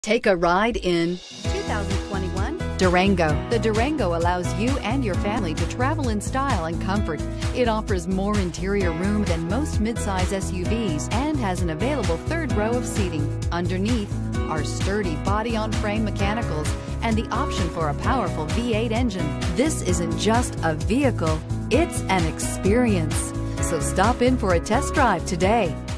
Take a ride in 2021 Durango. The Durango allows you and your family to travel in style and comfort. It offers more interior room than most midsize SUVs and has an available third row of seating. Underneath are sturdy body-on-frame mechanicals and the option for a powerful V8 engine. This isn't just a vehicle, it's an experience. So stop in for a test drive today.